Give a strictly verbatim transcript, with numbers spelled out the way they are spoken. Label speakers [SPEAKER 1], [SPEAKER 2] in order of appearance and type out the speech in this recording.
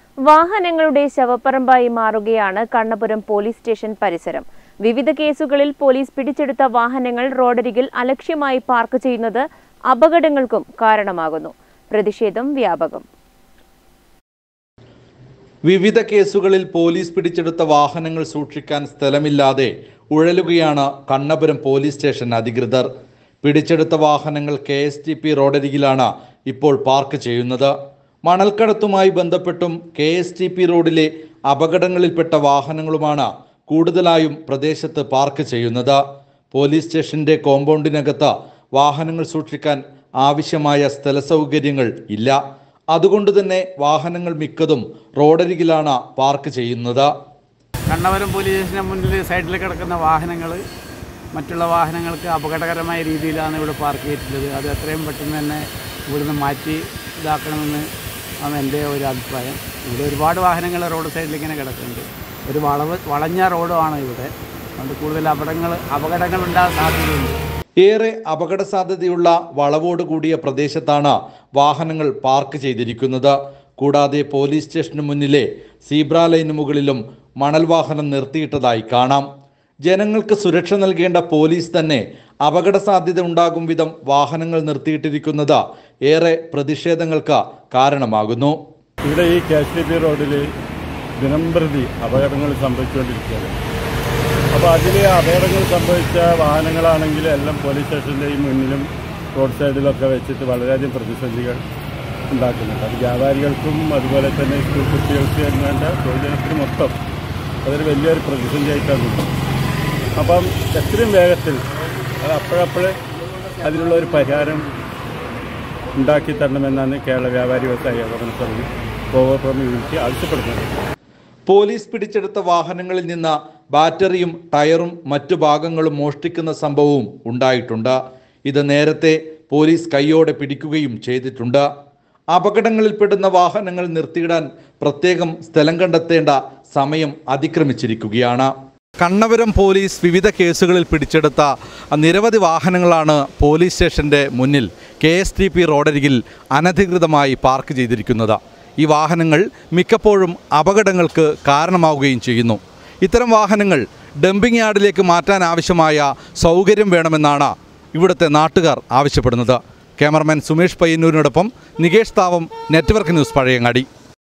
[SPEAKER 1] വാഹനങ്ങളുടെ ശവപ്പറമ്പായി മാറുകയാണ് Kannapuram police station പരിസരം. വിവിധ കേസുകളിൽ പോലീസ് പിടിച്ചെടുത്ത വാഹനങ്ങൾ റോഡരികിൽ അലക്ഷ്യമായി പാർക്ക് ചെയ്യുന്നത് അപകടങ്ങൾക്കും കാരണമാകുന്നു. പ്രതിഷേധം വ്യാപകം.
[SPEAKER 2] വിവിധ കേസുകളിൽ പോലീസ് പിടിച്ചെടുത്ത വാഹനങ്ങൾ സൂക്ഷിക്കാൻ സ്ഥലമില്ലാതെ ഉഴലുകയാണ് കണ്ണപുരം പോലീസ് സ്റ്റേഷൻ അധികൃതർ. പിടിച്ചെടുത്ത വാഹനങ്ങൾ കെ എസ് ടി പി റോഡരികിലാണ് ഇപ്പോൾ പാർക്ക് ചെയ്യുന്നത്. മണൽക്കടത്തുമായി ബന്ധപ്പെട്ടും കെ എസ് ടി പി റോഡിലെ അപകടങ്ങളിൽപ്പെട്ട വാഹനങ്ങളുമാണ് കൂടുതലായും പ്രദേശത്ത് പാർക്ക് ചെയ്യുന്നത്. പോലീസ് സ്റ്റേഷന്റെ കോമ്പൗണ്ടിനകത്ത് വാഹനങ്ങൾ സൂക്ഷിക്കാൻ ആവശ്യമായ സ്ഥല സൗകര്യങ്ങൾ ഇല്ല. അതുകൊണ്ട് തന്നെ വാഹനങ്ങൾ മിക്കതും റോഡരികിലാണ് പാർക്ക് ചെയ്യുന്നത്.
[SPEAKER 3] കണ്ണപുരം പോലീസ് സ്റ്റേഷന് മുന്നിൽ സൈഡിൽ കിടക്കുന്ന വാഹനങ്ങൾ മറ്റുള്ള വാഹനങ്ങൾക്ക് അപകടകരമായ രീതിയിലാണ് ഇവിടെ പാർക്ക് ചെയ്തിട്ടുള്ളത്. അത് എത്രയും പെട്ടെന്ന് തന്നെ ഇവിടുന്ന് മാറ്റി ഇതാക്കണമെന്ന് ആണ് എൻ്റെ ഒരു അഭിപ്രായം. ഇവിടെ ഒരുപാട് വാഹനങ്ങൾ റോഡ് സൈഡിൽ ഇങ്ങനെ കിടക്കുന്നുണ്ട്. ഒരു വളവ് വളഞ്ഞ റോഡുമാണ് ഇവിടെ. അതുകൊണ്ട് കൂടുതൽ അപകടങ്ങൾ അപകടങ്ങൾ ഉണ്ടാകാൻ സാധ്യതയുണ്ട്.
[SPEAKER 2] ഏറെ അപകട സാധ്യതയുള്ള വളവോട് കൂടിയ പ്രദേശത്താണ് വാഹനങ്ങൾ പാർക്ക് ചെയ്തിരിക്കുന്നത്. കൂടാതെ പോലീസ് സ്റ്റേഷന് മുന്നിലെ സീബ്ര ലൈന് മുകളിലും മണൽ വാഹനം നിർത്തിയിട്ടതായി കാണാം. ജനങ്ങൾക്ക് സുരക്ഷ നൽകേണ്ട പോലീസ് തന്നെ അപകട സാധ്യത ഉണ്ടാകും വിധം വാഹനങ്ങൾ നിർത്തിയിട്ടിരിക്കുന്നത് ഏറെ പ്രതിഷേധങ്ങൾക്ക് കാരണമാകുന്നു.
[SPEAKER 4] ഇവിടെ ഈ കെ എസ് ടി പി റോഡിൽ ദിനംപ്രതി അപകടങ്ങൾ സംഭവിച്ചുകൊണ്ടിരിക്കുകയാണ്. അപ്പോൾ അതിൽ അപകടങ്ങൾ സംഭവിച്ച വാഹനങ്ങളാണെങ്കിൽ എല്ലാം പോലീസ് സ്റ്റേഷൻ്റെയും മുന്നിലും റോഡ് സൈഡിലൊക്കെ വെച്ചിട്ട് വളരെയധികം പ്രതിസന്ധികൾ ഉണ്ടാക്കുന്നുണ്ട്. അത് വ്യാപാരികൾക്കും അതുപോലെ തന്നെ സ്കൂൾ കുട്ടികൾക്ക് വേണ്ട തൊഴിലുറപ്പിന് മൊത്തം അതൊരു വലിയൊരു പ്രതിസന്ധിയായിട്ടാണ്. അപ്പം എത്രയും വേഗത്തിൽ അത് അപ്പോഴപ്പോൾ അതിനുള്ള ഒരു പരിഹാരം ഉണ്ടാക്കി തരണമെന്നാണ് കേരള വ്യാപാരി വ്യവസായ ഏകോപന സമിതി കോഓപ്പറേറ്റീവ് യൂണിറ്റ് ആവശ്യപ്പെടുന്നത്.
[SPEAKER 2] പോലീസ് പിടിച്ചെടുത്ത വാഹനങ്ങളിൽ നിന്ന് ബാറ്ററിയും ടയറും മറ്റു ഭാഗങ്ങളും മോഷ്ടിക്കുന്ന സംഭവവും ഉണ്ടായിട്ടുണ്ട്. ഇത് നേരത്തെ പോലീസ് കൈയോടെ പിടിക്കുകയും ചെയ്തിട്ടുണ്ട്. അപകടങ്ങളിൽപ്പെടുന്ന വാഹനങ്ങൾ നിർത്തിയിടാൻ പ്രത്യേകം സ്ഥലം കണ്ടെത്തേണ്ട സമയം അതിക്രമിച്ചിരിക്കുകയാണ്. കണ്ണപുരം പോലീസ് വിവിധ കേസുകളിൽ പിടിച്ചെടുത്ത നിരവധി വാഹനങ്ങളാണ് പോലീസ് സ്റ്റേഷൻ്റെ മുന്നിൽ കെ എസ് ടി പി റോഡരികിൽ അനധികൃതമായി പാർക്ക് ചെയ്തിരിക്കുന്നത്. ഈ വാഹനങ്ങൾ മിക്കപ്പോഴും അപകടങ്ങൾക്ക് കാരണമാവുകയും ചെയ്യുന്നു. ഇത്തരം വാഹനങ്ങൾ ഡംപിംഗ് യാർഡിലേക്ക് മാറ്റാൻ ആവശ്യമായ സൗകര്യം വേണമെന്നാണ് ഇവിടുത്തെ നാട്ടുകാർ ആവശ്യപ്പെടുന്നത്. ക്യാമറമാൻ സുമേഷ് പയ്യന്നൂരിനോടൊപ്പം നികേഷ് താവം, നെറ്റ്വർക്ക് ന്യൂസ്, പഴയങ്ങാടി.